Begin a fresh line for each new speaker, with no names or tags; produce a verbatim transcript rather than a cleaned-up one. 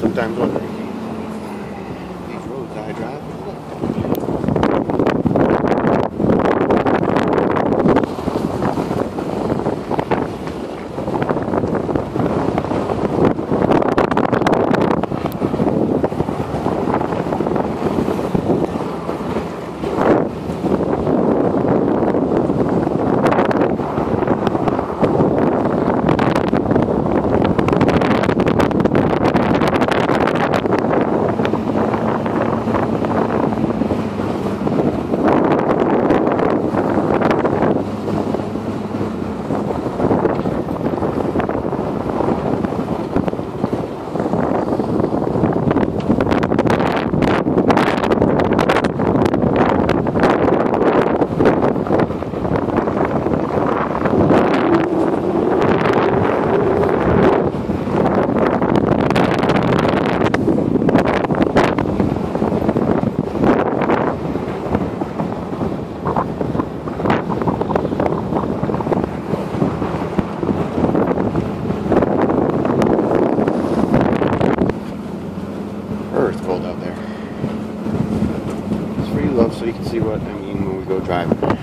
sometimes wondering, these roads I drive, It's cold out there. It's pretty low so you can see what I mean when we go driving.